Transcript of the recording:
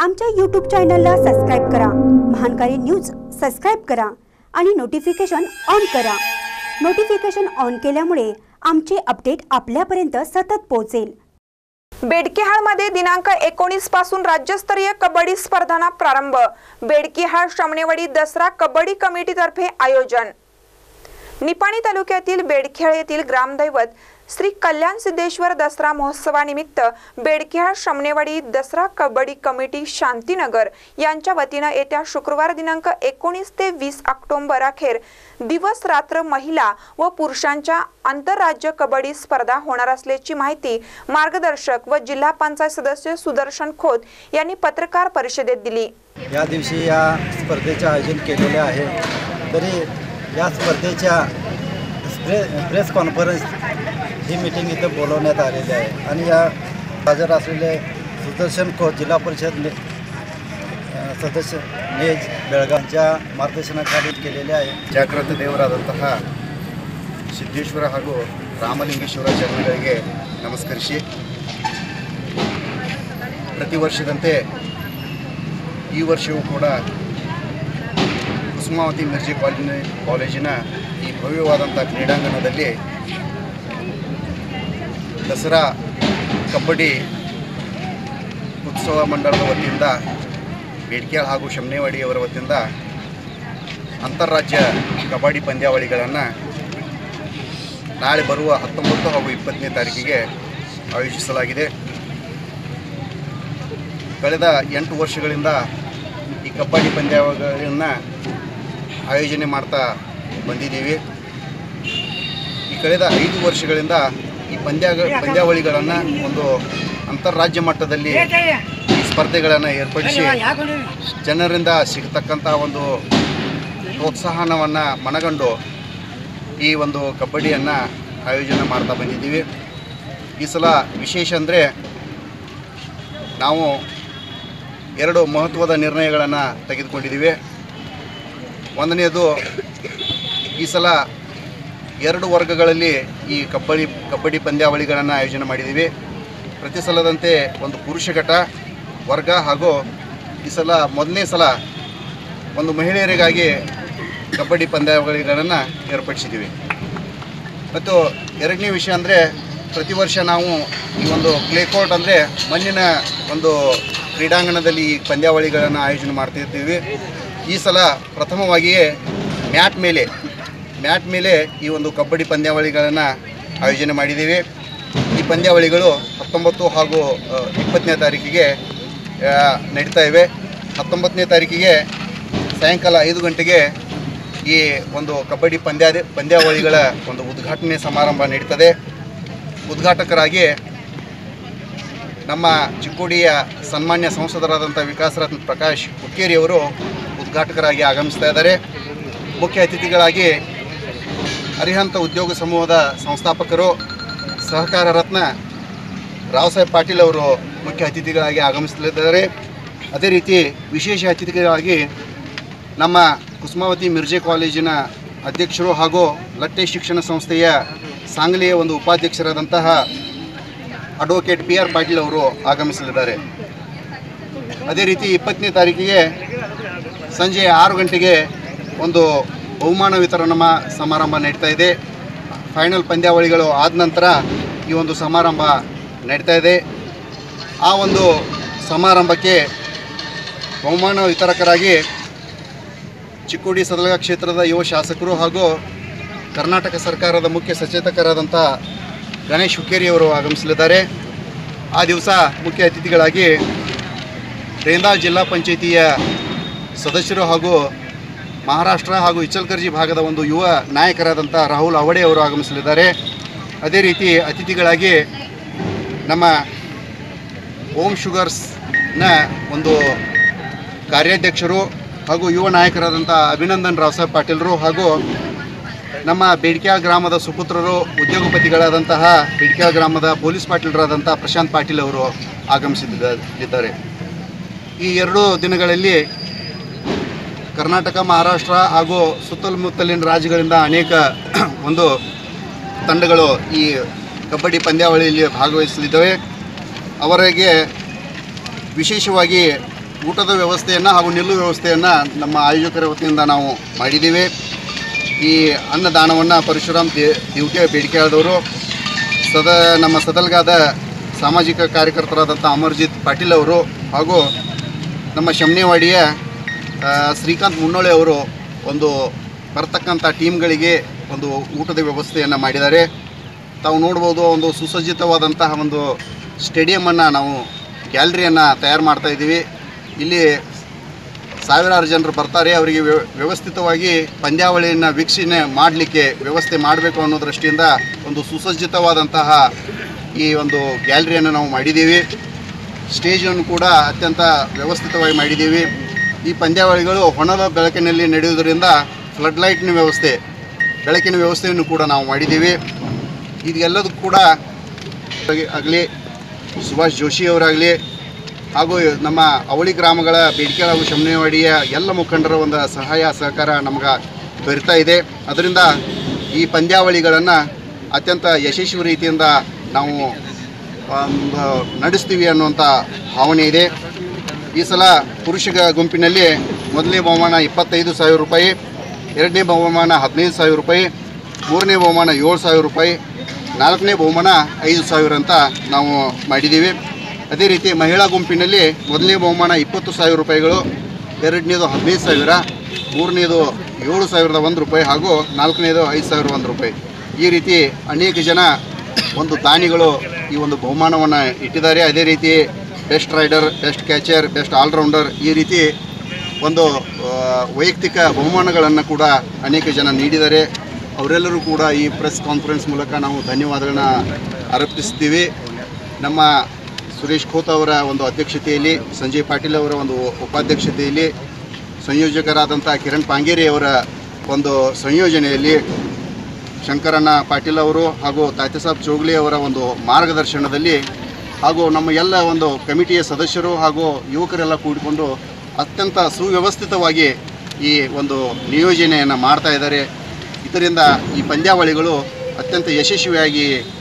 आमच्या YouTube चॅनलला subscribe करा, महानकारी न्यूज सबस्क्राइब करा आणि नोटिफिकेशन ऑन करा। नोटिफिकेशन ऑन केल्यामुळे आमचे अपडेट आपल्यापर्यंत सतत पोहोचेल। बेडकिहाळमध्ये दिनांक 19 पासून राज्यस्तरीय कबड्डी स्पर्धांना प्रारंभ। बेडकिहाळ श्रमणेवाडी दसरा कबड्डी कमिटीतर्फे आयोजन। निपाणी तालुक्यातील बेडकिहाळ येथील ग्रामदैवत श्री कल्याण सिद्धेश्वर दसरा महोत्सवानिमित्त बेडकिहाळ श्रमणेवाडी दसरा कबड्डी कमिटी शांतीनगर यांच्या वतीने येत्या शुक्रवार दिनांक 19 ते 20 ऑक्टोबर अखेर दिवस रात्र महिला व पुरुषांच्या आंतरराज्य कबड्डी स्पर्धा होणार असल्याची माहिती मार्गदर्शक व जिल्हा पंचायत सदस्य सुदर्शन खोत यांनी पत्रकार परिषदेत दिली। या दिवशी या स्पर्धेचे आयोजन केलेले आहे। तरी या स्पर्धेच्या प्रेस कॉन्फरन्स ही मीटिंग इथे बोलवण्यात आलेली आहे आणि या हजर असलेले सुदर्शन खोत जिल्हा परिषद सदस्य नेज बेळगावच्या मार्गदर्शनाखाली केलेले आहे। ಜಾಗೃತ ದೇವರಾದಂತಹ ಸಿದ್ದೇಶ್ವರ ಹಾಗೂ ರಾಮಲಿಂಗೇಶ್ವರ ಚರಣಗಳಿಗೆ ನಮಸ್ಕರಿಸಿ ಪ್ರತಿ ವರ್ಷದಂತೆ ಈ ವರ್ಷವೂ ಕೂಡ ಕುಸುಮಾವತಿ ಮಿರ್ಜಿ ಕಾಲೇಜಿನ ಈ ಭವ್ಯವಾದಂಥ ಕ್ರೀಡಾಂಗಣದಲ್ಲಿ ದಸರಾ ಕಬಡ್ಡಿ ಉತ್ಸವ ಮಂಡಳದ ವತಿಯಿಂದ ಬೇಡ್ಕಿಹಾಳ್ ಹಾಗೂ ಶಮನೇವಾಡಿಯವರ ವತಿಯಿಂದ ಅಂತಾರಾಜ್ಯ ಕಬಡ್ಡಿ ಪಂದ್ಯಾವಳಿಗಳನ್ನು ನಾಳೆ ಬರುವ 19 ಹಾಗೂ 20ನೇ ತಾರೀಕಿಗೆ ಆಯೋಜಿಸಲಾಗಿದೆ। ಕಳೆದ 8 ವರ್ಷಗಳಿಂದ ಈ ಕಬಡ್ಡಿ ಪಂದ್ಯಾವಳಿಗಳನ್ನು ಆಯೋಜನೆ ಮಾಡ್ತಾ ಬಂದಿದ್ದೀವಿ। ಈ ಕಳೆದ 5 ವರ್ಷಗಳಿಂದ ಈ ಪಂದ್ಯಾವಳಿಗಳನ್ನು ಒಂದು ಅಂತಾರಾಜ್ಯ ಮಟ್ಟದಲ್ಲಿ ಈ ಸ್ಪರ್ಧೆಗಳನ್ನು ಏರ್ಪಡಿಸಿ ಜನರಿಂದ ಸಿಗತಕ್ಕಂಥ ಒಂದು ಪ್ರೋತ್ಸಾಹನವನ್ನು ಮನಗಂಡು ಈ ಒಂದು ಕಬಡ್ಡಿಯನ್ನು ಆಯೋಜನೆ ಮಾಡ್ತಾ ಬಂದಿದ್ದೀವಿ। ಈ ಸಲ ವಿಶೇಷ ಅಂದರೆ ನಾವು 2 ಮಹತ್ವದ ನಿರ್ಣಯಗಳನ್ನು ತೆಗೆದುಕೊಂಡಿದ್ದೀವಿ। ಒಂದನೆಯದು, ಈ ಸಲ 2 ವರ್ಗಗಳಲ್ಲಿ ಈ ಕಬಡ್ಡಿ ಪಂದ್ಯಾವಳಿಗಳನ್ನು ಆಯೋಜನೆ ಮಾಡಿದ್ದೀವಿ। ಪ್ರತಿ ಸಲದಂತೆ ಒಂದು ಪುರುಷ ಘಟ ವರ್ಗ ಹಾಗೂ ಈ ಸಲ ಮೊದಲನೇ ಸಲ ಒಂದು ಮಹಿಳೆಯರಿಗಾಗಿ ಕಬಡ್ಡಿ ಪಂದ್ಯಾವಳಿಗಳನ್ನು ಏರ್ಪಡಿಸಿದ್ದೀವಿ। ಮತ್ತು ಎರಡನೇ ವಿಷಯ ಅಂದರೆ, ಪ್ರತಿ ವರ್ಷ ನಾವು ಈ ಒಂದು ಕ್ಲೇ ಕೋರ್ಟ್ ಅಂದರೆ ಮಣ್ಣಿನ ಒಂದು ಕ್ರೀಡಾಂಗಣದಲ್ಲಿ ಈ ಪಂದ್ಯಾವಳಿಗಳನ್ನು ಆಯೋಜನೆ ಮಾಡ್ತಿರ್ತೀವಿ। ಈ ಸಲ ಪ್ರಥಮವಾಗಿಯೇ ಮ್ಯಾಟ್ ಮೇಲೆ ಈ ಒಂದು ಕಬಡ್ಡಿ ಪಂದ್ಯಾವಳಿಗಳನ್ನು ಆಯೋಜನೆ ಮಾಡಿದ್ದೀವಿ। ಈ ಪಂದ್ಯಾವಳಿಗಳು 19 ಹಾಗೂ 20ನೇ ತಾರೀಕಿಗೆ ನಡೀತಾ ಇವೆ। 19ನೇ ತಾರೀಕಿಗೆ ಸಾಯಂಕಾಲ 5 ಗಂಟೆಗೆ ಈ ಒಂದು ಕಬಡ್ಡಿ ಪಂದ್ಯಾವಳಿಗಳ ಒಂದು ಉದ್ಘಾಟನೆ ಸಮಾರಂಭ ನಡೀತದೆ। ಉದ್ಘಾಟಕರಾಗಿ ನಮ್ಮ ಚಿಕ್ಕೋಡಿಯ ಸನ್ಮಾನ್ಯ ಸಂಸದರಾದಂಥ ವಿಕಾಸರತ್ನ ಪ್ರಕಾಶ್ ಹುಕ್ಕೇರಿಯವರು ಉದ್ಘಾಟಕರಾಗಿ ಆಗಮಿಸ್ತಾ ಇದ್ದಾರೆ। ಮುಖ್ಯ ಅತಿಥಿಗಳಾಗಿ ಅರಿಹಂತ ಉದ್ಯೋಗ ಸಮೂಹದ ಸಂಸ್ಥಾಪಕರು ಸಹಕಾರ ರತ್ನ ರಾವ್ ಸಾಹೇಬ್ ಪಾಟೀಲ್ ಅವರು ಮುಖ್ಯ ಅತಿಥಿಗಳಾಗಿ ಆಗಮಿಸಲಿದ್ದಾರೆ। ಅದೇ ರೀತಿ ವಿಶೇಷ ಅತಿಥಿಗಳಾಗಿ ನಮ್ಮ ಕುಸುಮಾವತಿ ಮಿರ್ಜೆ ಕಾಲೇಜಿನ ಅಧ್ಯಕ್ಷರು ಹಾಗೂ ಲಟ್ಟೆ ಶಿಕ್ಷಣ ಸಂಸ್ಥೆಯ ಸಾಂಗ್ಲಿಯ ಒಂದು ಉಪಾಧ್ಯಕ್ಷರಾದಂತಹ ಅಡ್ವೊಕೇಟ್ PR ಪಾಟೀಲ್ ಅವರು ಆಗಮಿಸಲಿದ್ದಾರೆ। ಅದೇ ರೀತಿ 20ನೇ ತಾರೀಕಿಗೆ ಸಂಜೆ 6 ಗಂಟೆಗೆ ಒಂದು ಬಹುಮಾನ ವಿತರಣಾ ಸಮಾರಂಭ ನಡೀತಾ ಇದೆ। ಫೈನಲ್ ಪಂದ್ಯಾವಳಿಗಳು ಆದ ನಂತರ ಈ ಒಂದು ಸಮಾರಂಭ ನಡೀತಾ ಇದೆ। ಆ ಒಂದು ಸಮಾರಂಭಕ್ಕೆ ಬಹುಮಾನ ವಿತರಕರಾಗಿ ಚಿಕ್ಕೋಡಿ ಸದಲಗ ಕ್ಷೇತ್ರದ ಯುವ ಶಾಸಕರು ಹಾಗೂ ಕರ್ನಾಟಕ ಸರ್ಕಾರದ ಮುಖ್ಯ ಸಚೇತಕರಾದಂಥ ಗಣೇಶ್ ಹುಕ್ಕೇರಿಯವರು ಆಗಮಿಸಲಿದ್ದಾರೆ। ಆ ದಿವಸ ಮುಖ್ಯ ಅತಿಥಿಗಳಾಗಿ ರೇಂದಾಳ್ ಜಿಲ್ಲಾ ಪಂಚಾಯಿತಿಯ ಸದಸ್ಯರು ಹಾಗೂ ಮಹಾರಾಷ್ಟ್ರ ಹಾಗೂ ಇಚಲಕರಂಜಿ ಭಾಗದ ಒಂದು ಯುವ ನಾಯಕರಾದಂಥ ರಾಹುಲ್ ಅವಡೆ ಅವರು ಆಗಮಿಸಲಿದ್ದಾರೆ। ಅದೇ ರೀತಿ ಅತಿಥಿಗಳಾಗಿ ನಮ್ಮ ಓಂ ಶುಗರ್ಸ್ನ ಒಂದು ಕಾರ್ಯಾಧ್ಯಕ್ಷರು ಹಾಗೂ ಯುವ ನಾಯಕರಾದಂಥ ಅಭಿನಂದನ್ ರಾವ್ ಸಾಹೇಬ್ ಪಾಟೀಲ್ರು ಹಾಗೂ ನಮ್ಮ ಬೇಡ್ಕಿಹಾಳ್ ಗ್ರಾಮದ ಸುಪುತ್ರರು ಉದ್ಯೋಗಪತಿಗಳಾದಂತಹ ಬೇಡ್ಕಿಹಾಳ್ ಗ್ರಾಮದ ಪೊಲೀಸ್ ಪಾಟೀಲರಾದಂಥ ಪ್ರಶಾಂತ್ ಪಾಟೀಲ್ ಅವರು ಆಗಮಿಸಲಿದ್ದಾರೆ। ಈ 2 ದಿನಗಳಲ್ಲಿ ಕರ್ನಾಟಕ, ಮಹಾರಾಷ್ಟ್ರ ಹಾಗೂ ಸುತ್ತಮುತ್ತಲಿನ ರಾಜ್ಯಗಳಿಂದ ಅನೇಕ ಒಂದು ತಂಡಗಳು ಈ ಕಬಡ್ಡಿ ಪಂದ್ಯಾವಳಿಯಲ್ಲಿ ಭಾಗವಹಿಸಲಿದ್ದಾವೆ। ಅವರಿಗೆ ವಿಶೇಷವಾಗಿ ಊಟದ ವ್ಯವಸ್ಥೆಯನ್ನು ಹಾಗೂ ನಿಲ್ಲು ವ್ಯವಸ್ಥೆಯನ್ನು ನಮ್ಮ ಆಯೋಜಕರ ವತಿಯಿಂದ ನಾವು ಮಾಡಿದ್ದೀವಿ. ಈ ಅನ್ನದಾನವನ್ನು ಪರಶುರಾಮ್ ದಿವಟೆ ಬೇಡಿಕೆಯಾದವರು ನಮ್ಮ ಸದಲ್ಗಾದ ಸಾಮಾಜಿಕ ಕಾರ್ಯಕರ್ತರಾದಂಥ ಅಮರ್ಜಿತ್ ಪಾಟೀಲ್ ಅವರು ಹಾಗೂ ನಮ್ಮ ಶಮನೇವಾಡಿಯ ಶ್ರೀಕಾಂತ್ ಮುನ್ನೋಳೆ ಅವರು ಒಂದು ಬರ್ತಕ್ಕಂಥ ಟೀಮ್ಗಳಿಗೆ ಒಂದು ಊಟದ ವ್ಯವಸ್ಥೆಯನ್ನು ಮಾಡಿದ್ದಾರೆ. ತಾವು ನೋಡ್ಬೋದು, ಒಂದು ಸುಸಜ್ಜಿತವಾದಂತಹ ಒಂದು ಸ್ಟೇಡಿಯಮನ್ನು ನಾವು ಗ್ಯಾಲರಿಯನ್ನು ತಯಾರು ಮಾಡ್ತಾಯಿದ್ದೀವಿ. ಇಲ್ಲಿ ಸಾವಿರಾರು ಜನರು ಬರ್ತಾರೆ. ಅವರಿಗೆ ವ್ಯವಸ್ಥಿತವಾಗಿ ಪಂದ್ಯಾವಳಿಯನ್ನು ವೀಕ್ಷಣೆ ಮಾಡಲಿಕ್ಕೆ ವ್ಯವಸ್ಥೆ ಮಾಡಬೇಕು ಅನ್ನೋ ದೃಷ್ಟಿಯಿಂದ ಒಂದು ಸುಸಜ್ಜಿತವಾದಂತಹ ಈ ಒಂದು ಗ್ಯಾಲರಿಯನ್ನು ನಾವು ಮಾಡಿದ್ದೀವಿ. ಸ್ಟೇಜನ್ನು ಕೂಡ ಅತ್ಯಂತ ವ್ಯವಸ್ಥಿತವಾಗಿ ಮಾಡಿದ್ದೀವಿ. ಈ ಪಂದ್ಯಾವಳಿಗಳು ಹೊಣದ ಬೆಳಕಿನಲ್ಲಿ ನಡೆಯುವುದರಿಂದ ಫ್ಲಡ್ ಲೈಟ್ನ ವ್ಯವಸ್ಥೆ, ಬೆಳಕಿನ ವ್ಯವಸ್ಥೆಯನ್ನು ಕೂಡ ನಾವು ಮಾಡಿದ್ದೀವಿ. ಇದೆಲ್ಲದೂ ಕೂಡ ಆಗಲಿ ಸುಭಾಷ್ ಜೋಶಿ ಅವರಾಗಲಿ ಹಾಗೂ ನಮ್ಮ ಅವಳಿ ಗ್ರಾಮಗಳ ಬೇಡಿಕೆ ಹಾಗೂ ಶಮನೇವಾಡಿಯ ಎಲ್ಲ ಮುಖಂಡರ ಒಂದು ಸಹಾಯ ಸಹಕಾರ ನಮಗೆ ದೊರೀತಾ ಇದೆ. ಅದರಿಂದ ಈ ಪಂದ್ಯಾವಳಿಗಳನ್ನು ಅತ್ಯಂತ ಯಶಸ್ವಿ ರೀತಿಯಿಂದ ನಾವು ನಡೆಸ್ತೀವಿ ಅನ್ನುವಂಥ ಭಾವನೆ ಇದೆ. ಈ ಸಲ ಪುರುಷ ಗುಂಪಿನಲ್ಲಿ ಮೊದಲನೇ ಬಹುಮಾನ 25,000 ರೂಪಾಯಿ, ಎರಡನೇ ಬಹುಮಾನ 15,000 ರೂಪಾಯಿ, ಮೂರನೇ ಬಹುಮಾನ 7,000 ರೂಪಾಯಿ, ನಾಲ್ಕನೇ ಬಹುಮಾನ 5,000 ಅಂತ ನಾವು ಮಾಡಿದ್ದೀವಿ. ಅದೇ ರೀತಿ ಮಹಿಳಾ ಗುಂಪಿನಲ್ಲಿ ಮೊದಲನೇ ಬಹುಮಾನ 20,000 ರೂಪಾಯಿಗಳು, ಎರಡನೇದು 15,000, ಮೂರನೇದು 7,001 ರೂಪಾಯಿ ಹಾಗೂ ನಾಲ್ಕನೇದು 5,001 ರೂಪಾಯಿ. ಈ ರೀತಿ ಅನೇಕ ಜನ ಒಂದು ದಾನಿಗಳು ಈ ಒಂದು ಬಹುಮಾನವನ್ನು ಇಟ್ಟಿದ್ದಾರೆ. ಅದೇ ರೀತಿ best raider, best catcher, best all rounder ಈ ರೀತಿ ಒಂದು ವೈಯಕ್ತಿಕ ಬಹುಮಾನಗಳನ್ನು ಕೂಡ ಅನೇಕ ಜನ ನೀಡಿದ್ದಾರೆ. ಅವರೆಲ್ಲರೂ ಕೂಡ ಈ ಪ್ರೆಸ್ ಕಾನ್ಫರೆನ್ಸ್ ಮೂಲಕ ನಾವು ಧನ್ಯವಾದಗಳನ್ನ ಅರ್ಪಿಸ್ತೀವಿ. ನಮ್ಮ ಸುರೇಶ್ ಖೋತ್ ಅವರ ಒಂದು ಅಧ್ಯಕ್ಷತೆಯಲ್ಲಿ, ಸಂಜಯ್ ಪಾಟೀಲ್ ಅವರ ಒಂದು ಉಪಾಧ್ಯಕ್ಷತೆಯಲ್ಲಿ, ಸಂಯೋಜಕರಾದಂಥ ಕಿರಣ್ ಪಾಂಗೇರಿ ಅವರ ಒಂದು ಸಂಯೋಜನೆಯಲ್ಲಿ, ಶಂಕರಣ್ಣ ಪಾಟೀಲ್ ಅವರು ಹಾಗೂ ತಾತ್ಯಾಸಾಬ್ ಚೋಗ್ಲಿ ಅವರ ಒಂದು ಮಾರ್ಗದರ್ಶನದಲ್ಲಿ ಹಾಗೂ ನಮ್ಮ ಎಲ್ಲ ಒಂದು ಕಮಿಟಿಯ ಸದಸ್ಯರು ಹಾಗೂ ಯುವಕರೆಲ್ಲ ಕೂಡಿಕೊಂಡು ಅತ್ಯಂತ ಸುವ್ಯವಸ್ಥಿತವಾಗಿ ಈ ಒಂದು ನಿಯೋಜನೆಯನ್ನು ಮಾಡ್ತಾ ಇದ್ದಾರೆ. ಇದರಿಂದ ಈ ಪಂದ್ಯಾವಳಿಗಳು ಅತ್ಯಂತ ಯಶಸ್ವಿಯಾಗಿ